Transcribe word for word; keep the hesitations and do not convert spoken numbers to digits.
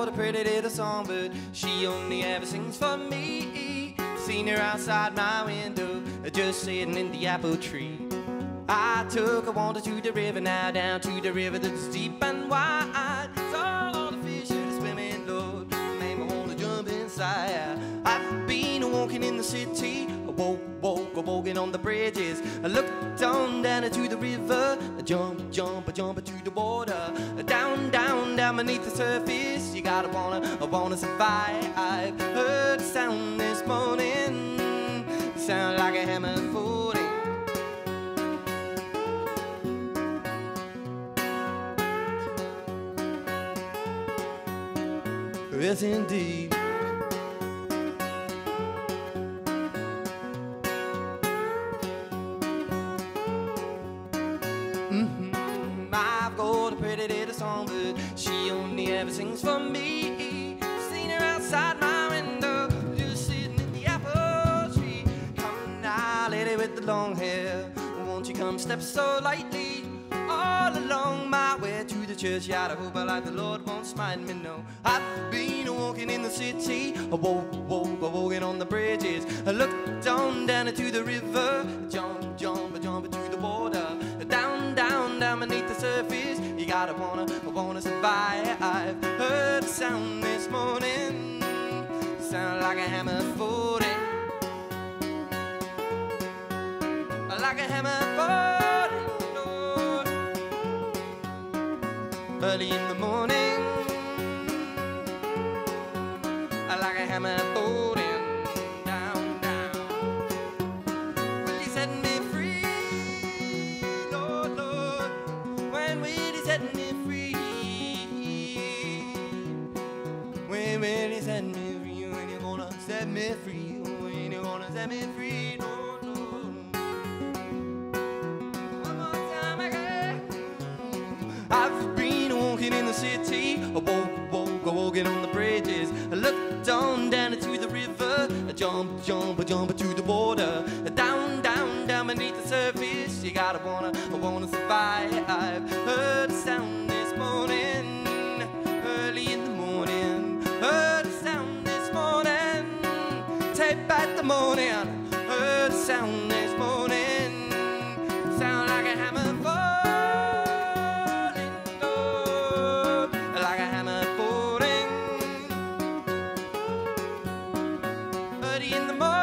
got a pretty little songbird. She only ever sings for me. Seen her outside my window, just sitting in the apple tree. I took a wander to the river, now down to the river that's deep and wide. Saw all the fish that are swimming, Lord, made me wanna jump inside. I've been walking in the city, I woke, woke, walking on the bridges. I looked on down into the river, I jump, jump, I jump into the water. Down, down, down beneath the surface, you gotta wanna, I wanna survive. I've heard a sound this morning, sound like a hammer falling. Yes, indeed. Mm-hmm. I've got a pretty little songbird. She only ever sings for me. Seen her outside my window, just sitting in the apple tree. Come now, lady with the long hair, won't you come step so lightly all along my way to the churchyard? I hope I like the Lord won't smite me, no. I've been walking in the city, I woke, woke, walking on the bridges. I looked on down into the river, jump, jump, jump into the water. Down, down, down beneath the surface, you gotta wanna, wanna survive. I've heard a sound this morning, sound like a hammer falling, like a hammer falling, Lord. Early in the morning, like a hammer falling down, down. Will you set me free, Lord, Lord? When will you set me free? When will you set me free? When you gonna set me free? When you gonna set me free, Lord, Lord? One more time again. I've been walking in the city, I woke, woke, walking on the bridges. I looked on down into the river, I jump, jump, jump into the water. Down, down, down beneath the surface, you gotta wanna, wanna survive. I've heard a sound this morning, early in the morning. Heard a sound this morning, tape at the morning. Heard a sound this morning, sound like a hammer falling, Lord, like a hammer falling. Early in the morning.